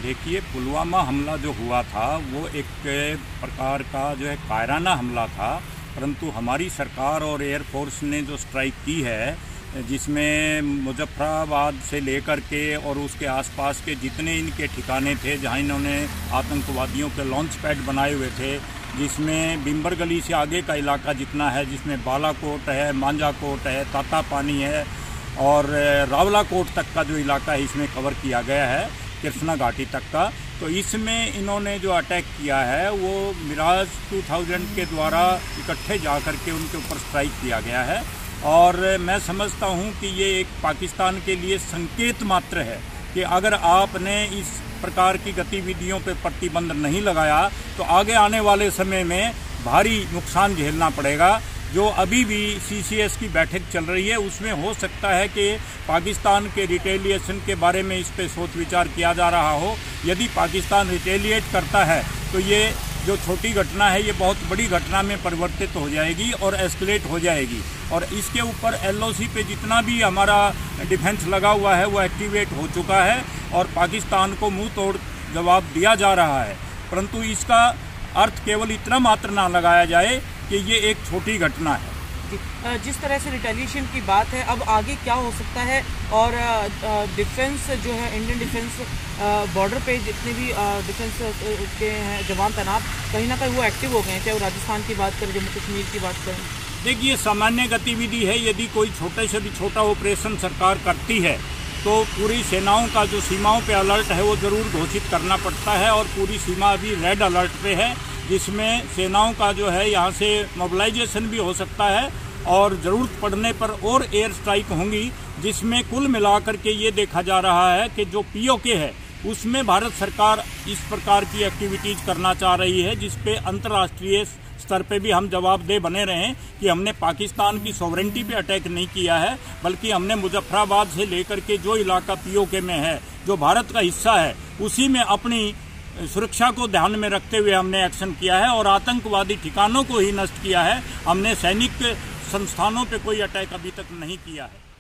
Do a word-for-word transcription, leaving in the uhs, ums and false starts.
देखिए, पुलवामा हमला जो हुआ था वो एक प्रकार का जो है कायराना हमला था, परंतु हमारी सरकार और एयरफोर्स ने जो स्ट्राइक की है, जिसमें मुजफ्फराबाद से लेकर के और उसके आसपास के जितने इनके ठिकाने थे जहां इन्होंने आतंकवादियों के लॉन्च पैड बनाए हुए थे, जिसमें बिम्बर गली से आगे का इलाका जितना है, जिसमें बालाकोट है, मांझाकोट है, तातापानी है और रावलाकोट तक का जो इलाका है इसमें कवर किया गया है, कृष्णा घाटी तक का। तो इसमें इन्होंने जो अटैक किया है वो मिराज दो हज़ार के द्वारा इकट्ठे जा कर के उनके ऊपर स्ट्राइक किया गया है और मैं समझता हूं कि ये एक पाकिस्तान के लिए संकेत मात्र है कि अगर आपने इस प्रकार की गतिविधियों पर प्रतिबंध नहीं लगाया तो आगे आने वाले समय में भारी नुकसान झेलना पड़ेगा। जो अभी भी सी सी एस की बैठक चल रही है उसमें हो सकता है कि पाकिस्तान के रिटेलिएशन के बारे में इस पर सोच विचार किया जा रहा हो। यदि पाकिस्तान रिटेलिएट करता है तो ये जो छोटी घटना है ये बहुत बड़ी घटना में परिवर्तित हो जाएगी और एस्केलेट हो जाएगी और इसके ऊपर एल ओ सी पे जितना भी हमारा डिफेंस लगा हुआ है वो एक्टिवेट हो चुका है और पाकिस्तान को मुंह तोड़ जवाब दिया जा रहा है। परंतु इसका अर्थ केवल इतना मात्र ना लगाया जाए कि ये एक छोटी घटना है। जिस तरह से रिटेलिएशन की बात है, अब आगे क्या हो सकता है और डिफेंस जो है इंडियन डिफेंस बॉर्डर पे जितने भी डिफेंस के हैं जवान तैनात कहीं ना कहीं वो एक्टिव हो गए हैं, चाहे वो राजस्थान की बात करें, जम्मू कश्मीर की बात करें। देखिए, सामान्य गतिविधि है। यदि कोई छोटे से भी छोटा ऑपरेशन सरकार करती है तो पूरी सेनाओं का जो सीमाओं पे अलर्ट है वो ज़रूर घोषित करना पड़ता है और पूरी सीमा अभी रेड अलर्ट पे है, जिसमें सेनाओं का जो है यहाँ से मोबिलाइजेशन भी हो सकता है और ज़रूरत पड़ने पर और एयर स्ट्राइक होंगी, जिसमें कुल मिलाकर के ये देखा जा रहा है कि जो पी ओ के है उसमें भारत सरकार इस प्रकार की एक्टिविटीज़ करना चाह रही है जिसपे अंतर्राष्ट्रीय स्तर पे भी हम जवाबदेह बने रहें कि हमने पाकिस्तान की सॉवरेंटी पे अटैक नहीं किया है, बल्कि हमने मुजफ्फराबाद से लेकर के जो इलाका पी ओ के में है, जो भारत का हिस्सा है, उसी में अपनी सुरक्षा को ध्यान में रखते हुए हमने एक्शन किया है और आतंकवादी ठिकानों को ही नष्ट किया है। हमने सैनिक संस्थानों पे कोई अटैक अभी तक नहीं किया है।